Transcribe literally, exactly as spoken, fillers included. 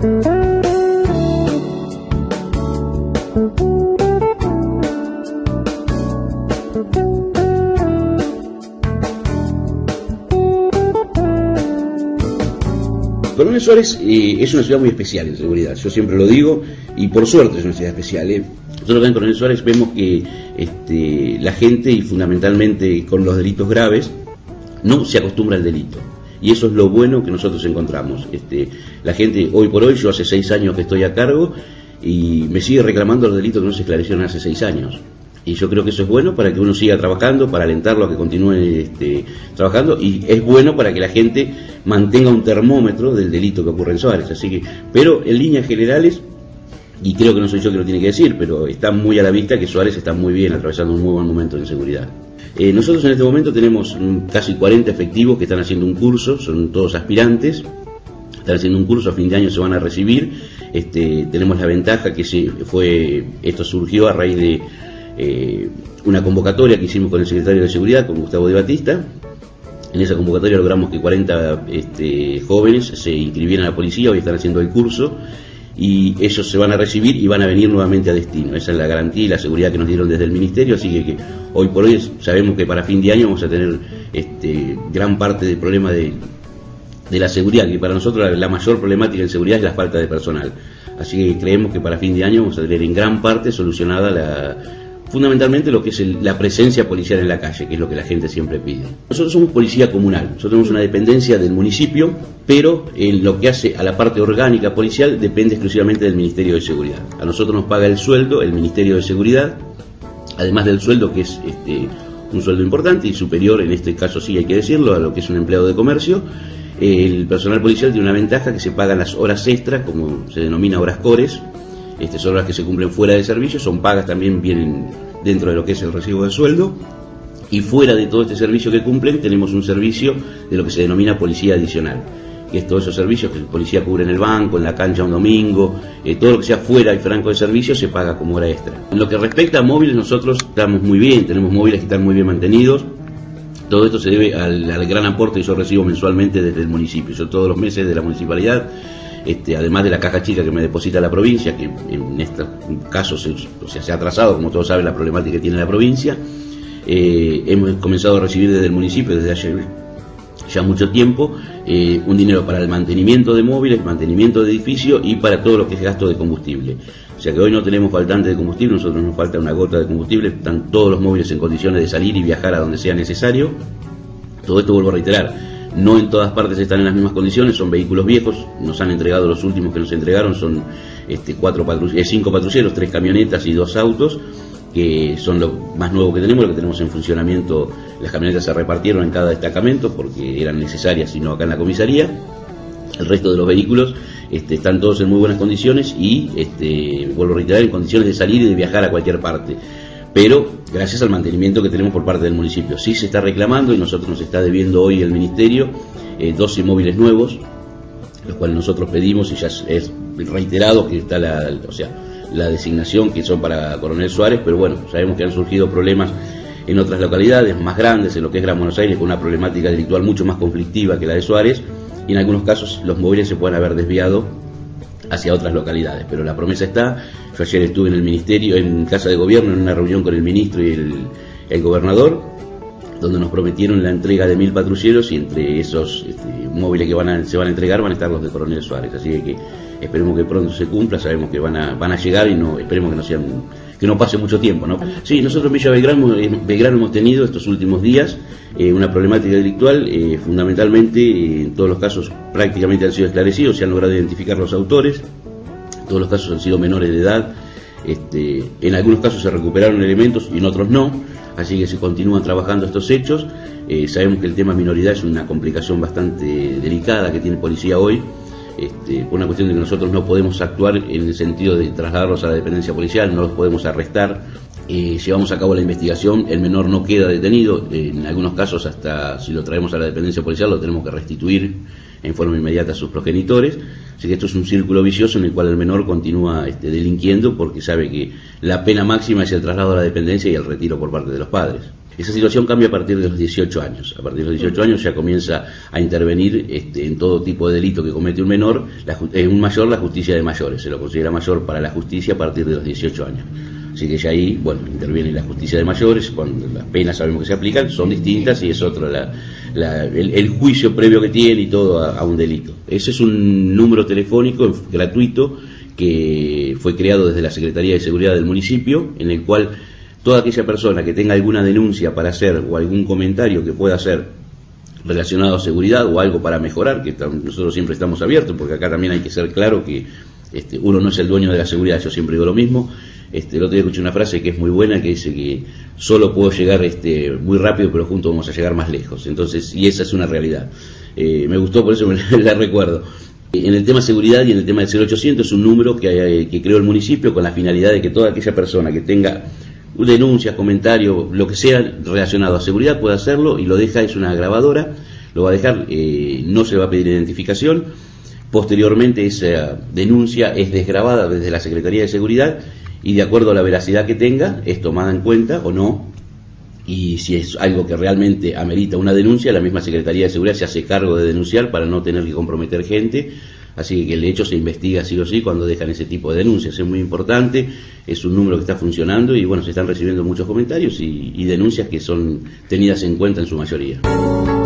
Coronel Suárez eh, es una ciudad muy especial en seguridad, yo siempre lo digo, y por suerte es una ciudad especial. ¿eh? Nosotros acá en Coronel Suárez vemos que este, la gente, y fundamentalmente con los delitos graves, no se acostumbra al delito. Y eso es lo bueno que nosotros encontramos. Este, la gente, hoy por hoy, yo hace seis años que estoy a cargo, y me sigue reclamando los delitos que no se esclarecieron hace seis años. Y yo creo que eso es bueno para que uno siga trabajando, para alentarlo a que continúe este, trabajando, y es bueno para que la gente mantenga un termómetro del delito que ocurre en Suárez. Así que, pero en líneas generales, y creo que no soy yo que lo tiene que decir, pero está muy a la vista que Suárez está muy bien, atravesando un muy buen momento de inseguridad. Eh, nosotros en este momento tenemos mm, casi cuarenta efectivos que están haciendo un curso, son todos aspirantes, están haciendo un curso, a fin de año se van a recibir. Este, tenemos la ventaja que se fue, esto surgió a raíz de Eh, una convocatoria que hicimos con el secretario de Seguridad, con Gustavo de Batista. En esa convocatoria logramos que cuarenta este, jóvenes se inscribieran a la policía, hoy están haciendo el curso, y ellos se van a recibir y van a venir nuevamente a destino. Esa es la garantía y la seguridad que nos dieron desde el Ministerio, así que, que hoy por hoy sabemos que para fin de año vamos a tener este, gran parte del problema de, de la seguridad, que para nosotros la, la mayor problemática en seguridad es la falta de personal. Así que creemos que para fin de año vamos a tener en gran parte solucionada la fundamentalmente lo que es el, la presencia policial en la calle, que es lo que la gente siempre pide. Nosotros somos policía comunal, nosotros tenemos una dependencia del municipio, pero en lo que hace a la parte orgánica policial depende exclusivamente del Ministerio de Seguridad. A nosotros nos paga el sueldo el Ministerio de Seguridad, además del sueldo que es este, un sueldo importante y superior, en este caso sí hay que decirlo, a lo que es un empleado de comercio. El personal policial tiene una ventaja, que se pagan las horas extras, como se denomina horas cores. Este, son horas que se cumplen fuera de servicio, son pagas también, vienen dentro de lo que es el recibo de sueldo, y fuera de todo este servicio que cumplen tenemos un servicio de lo que se denomina policía adicional, que es todos esos servicios que el policía cubre en el banco, en la cancha un domingo, eh, todo lo que sea fuera y franco de servicio se paga como hora extra. En lo que respecta a móviles, nosotros estamos muy bien, tenemos móviles que están muy bien mantenidos. Todo esto se debe al, al gran aporte que yo recibo mensualmente desde el municipio, yo todos los meses de la municipalidad. Este, además de la caja chica que me deposita la provincia, que en estos casos se, o sea, se ha atrasado, como todos saben, la problemática que tiene la provincia. Eh, hemos comenzado a recibir desde el municipio, desde hace ya mucho tiempo, eh, un dinero para el mantenimiento de móviles, mantenimiento de edificios y para todo lo que es gasto de combustible. O sea que hoy no tenemos faltante de combustible, nosotros nos falta una gota de combustible, están todos los móviles en condiciones de salir y viajar a donde sea necesario. Todo esto, vuelvo a reiterar, no en todas partes están en las mismas condiciones, son vehículos viejos, nos han entregado, los últimos que nos entregaron son este, cuatro patru eh, cinco patrulleros, tres camionetas y dos autos, que son lo más nuevo que tenemos, lo que tenemos en funcionamiento. Las camionetas se repartieron en cada destacamento porque eran necesarias y no acá en la comisaría. El resto de los vehículos este, están todos en muy buenas condiciones y, este, vuelvo a reiterar, en condiciones de salir y de viajar a cualquier parte. Pero gracias al mantenimiento que tenemos por parte del municipio. Sí se está reclamando, y nosotros nos está debiendo hoy el Ministerio eh, doce móviles nuevos, los cuales nosotros pedimos, y ya es, es reiterado que está la, o sea, la designación, que son para Coronel Suárez, pero bueno, sabemos que han surgido problemas en otras localidades más grandes, en lo que es Gran Buenos Aires, con una problemática delictual mucho más conflictiva que la de Suárez, y en algunos casos los móviles se pueden haber desviado hacia otras localidades, pero la promesa está. Yo ayer estuve en el Ministerio, en Casa de Gobierno, en una reunión con el Ministro y el, el Gobernador, donde nos prometieron la entrega de mil patrulleros, y entre esos este, móviles que van a, se van a entregar van a estar los de Coronel Suárez, así que, que esperemos que pronto se cumpla. Sabemos que van a, van a llegar, y no esperemos que no sean, que no pase mucho tiempo, ¿no? Sí, nosotros en Villa Belgrano, en Belgrano hemos tenido estos últimos días eh, una problemática delictual, eh, fundamentalmente eh, en todos los casos prácticamente han sido esclarecidos, se han logrado identificar los autores, todos los casos han sido menores de edad, este, en algunos casos se recuperaron elementos y en otros no, así que se continúan trabajando estos hechos. Eh, sabemos que el tema minoridad es una complicación bastante delicada que tiene policía hoy, este, por una cuestión de que nosotros no podemos actuar en el sentido de trasladarlos a la dependencia policial, no los podemos arrestar. Eh, llevamos a cabo la investigación, el menor no queda detenido, eh, en algunos casos hasta si lo traemos a la dependencia policial lo tenemos que restituir en forma inmediata a sus progenitores, así que esto es un círculo vicioso en el cual el menor continúa este, delinquiendo, porque sabe que la pena máxima es el traslado a la dependencia y el retiro por parte de los padres. Esa situación cambia a partir de los dieciocho años. A partir de los dieciocho años ya comienza a intervenir este, en todo tipo de delito que comete un menor, la, en un mayor la justicia de mayores. Se lo considera mayor para la justicia a partir de los dieciocho años. Así que ya ahí, bueno, interviene la justicia de mayores, cuando las penas sabemos que se aplican, son distintas y es otro la, la, el, el juicio previo que tiene y todo a, a un delito. Ese es un número telefónico gratuito que fue creado desde la Secretaría de Seguridad del municipio, en el cual toda aquella persona que tenga alguna denuncia para hacer o algún comentario que pueda hacer relacionado a seguridad o algo para mejorar, que nosotros siempre estamos abiertos, porque acá también hay que ser claro que este, uno no es el dueño de la seguridad, yo siempre digo lo mismo. Este, el otro día escuché una frase que es muy buena, que dice que solo puedo llegar este, muy rápido, pero juntos vamos a llegar más lejos. Entonces, y esa es una realidad. Eh, me gustó, por eso me la recuerdo. En el tema seguridad y en el tema del cero ochocientos es un número que, que creó el municipio con la finalidad de que toda aquella persona que tenga denuncias, comentarios, lo que sea relacionado a seguridad pueda hacerlo, y lo deja, es una grabadora, lo va a dejar, eh, no se va a pedir identificación. Posteriormente esa denuncia es desgrabada desde la Secretaría de Seguridad y de acuerdo a la veracidad que tenga es tomada en cuenta o no, y si es algo que realmente amerita una denuncia, la misma Secretaría de Seguridad se hace cargo de denunciar para no tener que comprometer gente. Así que el hecho se investiga sí o sí cuando dejan ese tipo de denuncias. Es muy importante, es un número que está funcionando y bueno, se están recibiendo muchos comentarios y, y denuncias que son tenidas en cuenta en su mayoría.